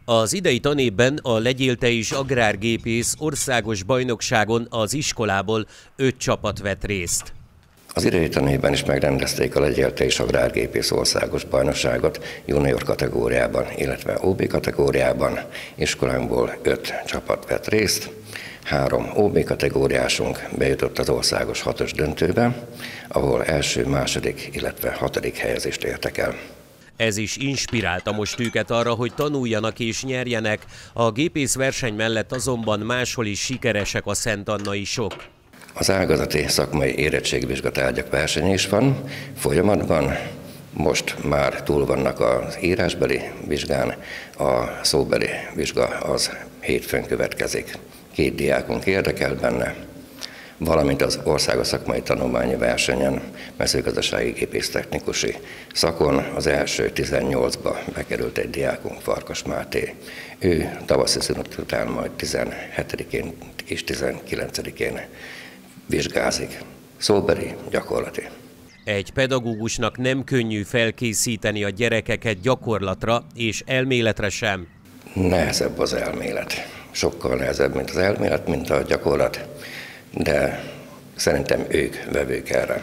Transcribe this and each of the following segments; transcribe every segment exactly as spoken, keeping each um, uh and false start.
Az idei tanévben a Legyél te is agrárgépész országos bajnokságon az iskolából öt csapat vett részt. Az idei tanévben is megrendezték a Legyél te is agrárgépész országos bajnokságot junior kategóriában, illetve ó bé kategóriában. Iskolánkból öt csapat vett részt. Három ó bé kategóriásunk bejutott az országos hatos döntőbe, ahol első, második, illetve hatodik helyezést értek el. Ez is inspirálta most őket arra, hogy tanuljanak és nyerjenek, a gépészverseny mellett azonban máshol is sikeresek a szentannai sok. Az ágazati szakmai érettségvizsgatárgyak versenye is van folyamatban, most már túl vannak az írásbeli vizsgán, a szóbeli vizsga az hétfőn következik. Két diákunk érdekel benne, valamint az országos szakmai tanulmányi versenyen, mezőgazdasági gépésztechnikusi szakon az első tizennyolcba bekerült egy diákunk, Farkas Máté. Ő tavaszi szünet után majd tizenhetedikén és tizenkilencedikén vizsgázik. Szóbeli, gyakorlati. Egy pedagógusnak nem könnyű felkészíteni a gyerekeket gyakorlatra és elméletre sem. Nehezebb az elmélet. Sokkal nehezebb, mint az elmélet, mint a gyakorlat, de szerintem ők vevők erre.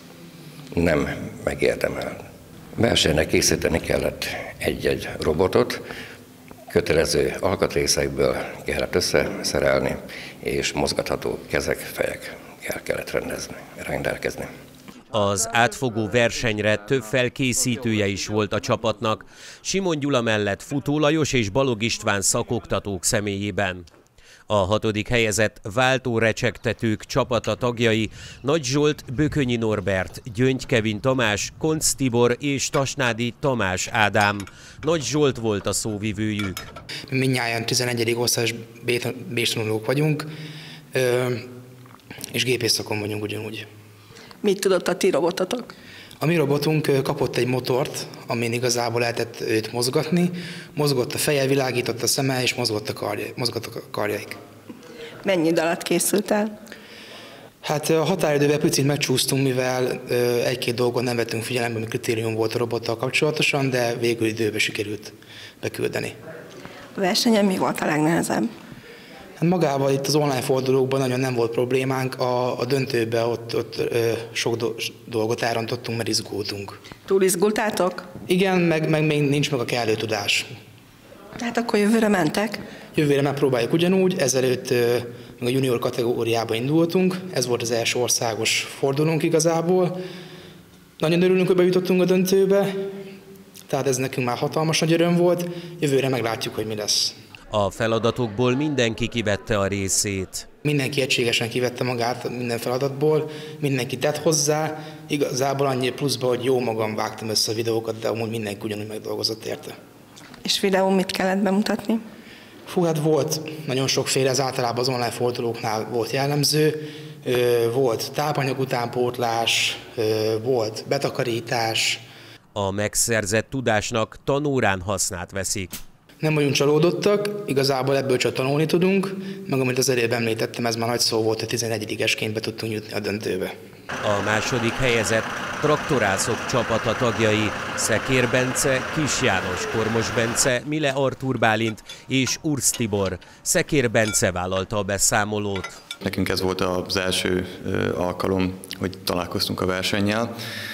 Nem megérdemel. Versenyre készíteni kellett egy-egy robotot, kötelező alkatrészekből kellett összeszerelni, és mozgatható kezek, fejek el kellett rendezni, rendelkezni. Az átfogó versenyre több felkészítője is volt a csapatnak, Simon Gyula mellett Futó Lajos és Balog István szakoktatók személyében. A hatodik helyezett váltórecsegtetők csapata tagjai Nagy Zsolt, Bökönyi Norbert, Gyöngy Kevin Tamás, Koncz Tibor és Tasnádi Tamás Ádám. Nagy Zsolt volt a szóvivőjük. Mindnyájan tizenegyedik osztályos B-tanulók vagyunk, és gépészszakon vagyunk ugyanúgy. Mit tudott a ti robototok? A mi robotunk kapott egy motort, amin igazából lehetett őt mozgatni. Mozgott a feje, világított a szeme, és mozgott a, karja, mozgott a karjaik. Mennyi idő alatt készült el? Hát a határidővel picit megcsúsztunk, mivel egy-két dolgot nem vettünk figyelembe, ami kritérium volt a robottal kapcsolatosan, de végül időben sikerült beküldeni. A versenyen mi volt a legnehezebb? Hát magával itt az online fordulókban nagyon nem volt problémánk, a, a döntőben ott, ott ö, sok do, dolgot elrontottunk, mert izgultunk. Túl izgultátok? Igen, meg, meg még nincs meg a kellő tudás. Tehát akkor jövőre mentek? Jövőre megpróbáljuk ugyanúgy, ezelőtt ö, a junior kategóriába indultunk, ez volt az első országos fordulónk igazából. Nagyon örülünk, hogy bejutottunk a döntőbe, tehát ez nekünk már hatalmas nagy öröm volt, jövőre meglátjuk, hogy mi lesz. A feladatokból mindenki kivette a részét. Mindenki egységesen kivette magát minden feladatból, mindenki tett hozzá, igazából annyi pluszban, hogy jó magam vágtam össze a videókat, de amúgy mindenki ugyanúgy megdolgozott érte. És videón mit kellett bemutatni? Fú, hát volt nagyon sokféle, ez általában az online fordulóknál volt jellemző. Volt tápanyag utánpótlás, volt betakarítás. A megszerzett tudásnak tanórán hasznát veszik. Nem vagyunk csalódottak, igazából ebből csak tanulni tudunk, meg amit az előbb említettem, ez már nagy szó volt, hogy tizenegyedikesként be tudtunk jutni a döntőbe. A második helyezett traktorászok csapata tagjai Szekér Bence, Kis János, Kormos Bence, Mile Artúr Bálint és Ursz Tibor. Szekér Bence vállalta a beszámolót. Nekünk ez volt az első alkalom, hogy találkoztunk a versennyel,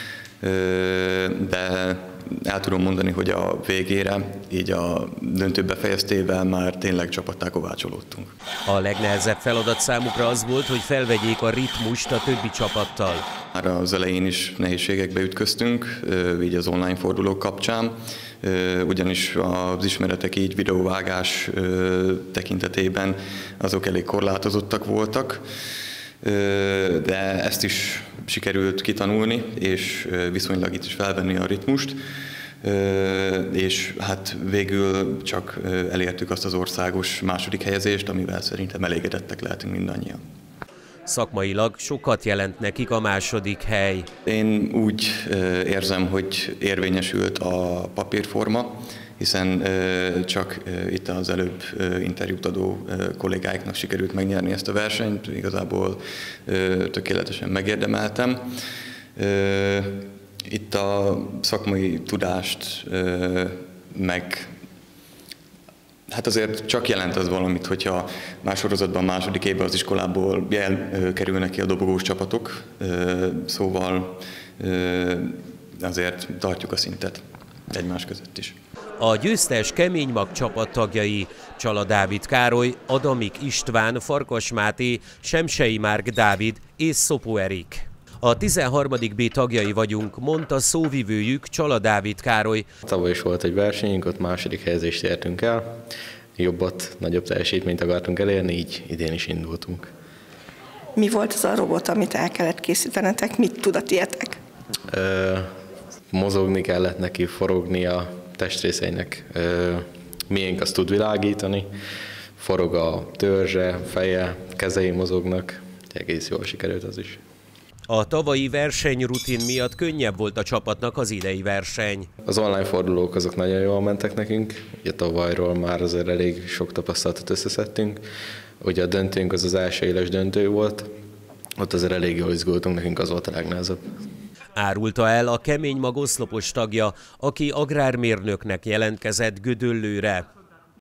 de el tudom mondani, hogy a végére, így a döntő befejeztével már tényleg csapattá kovácsolódtunk. A legnehezebb feladat számukra az volt, hogy felvegyék a ritmust a többi csapattal. Már az elején is nehézségekbe ütköztünk, így az online fordulók kapcsán, ugyanis az ismeretek így videóvágás tekintetében azok elég korlátozottak voltak, de ezt is sikerült kitanulni, és viszonylag itt is felvenni a ritmust, és hát végül csak elértük azt az országos második helyezést, amivel szerintem elégedettek lehetünk mindannyian. Szakmailag sokat jelent nekik a második hely. Én úgy érzem, hogy érvényesült a papírforma, hiszen csak itt az előbb interjút adó kollégáiknak sikerült megnyerni ezt a versenyt, igazából tökéletesen megérdemeltem. Itt a szakmai tudást meg Hát azért csak jelent az valamit, hogyha más sorozatban második évben az iskolából elkerülnek ki a dobogós csapatok, szóval azért tartjuk a szintet egymás között is. A győztes Kemény Mag csapattagjai Csala Dávid Károly, Adamik István, Farkas Máté, Semsei Márk Dávid és Szopó Erik. A tizenharmadik B tagjai vagyunk, mondta szóvivőjük Csala Dávid Károly. Tavaly is volt egy versenyünk, ott második helyezést értünk el. Jobbat, nagyobb teljesítményt akartunk elérni, így idén is indultunk. Mi volt az a robot, amit el kellett készítenetek? Mit tud a tietek? Ö, mozogni kellett neki, forogni a testrészeinek. Ö, miénk azt tud világítani. Forog a törzse, feje, kezei mozognak. Egész jól sikerült az is. A tavalyi versenyrutin miatt könnyebb volt a csapatnak az idei verseny. Az online fordulók azok nagyon jól mentek nekünk. Ugye tavalyról már azért elég sok tapasztalatot összeszedtünk. Ugye a döntőnk az az első éles döntő volt. Ott azért elég jól izgultunk, nekünk az volt a legnehezebb. Árulta el a Kemény Mag oszlopos tagja, aki agrármérnöknek jelentkezett Gödöllőre.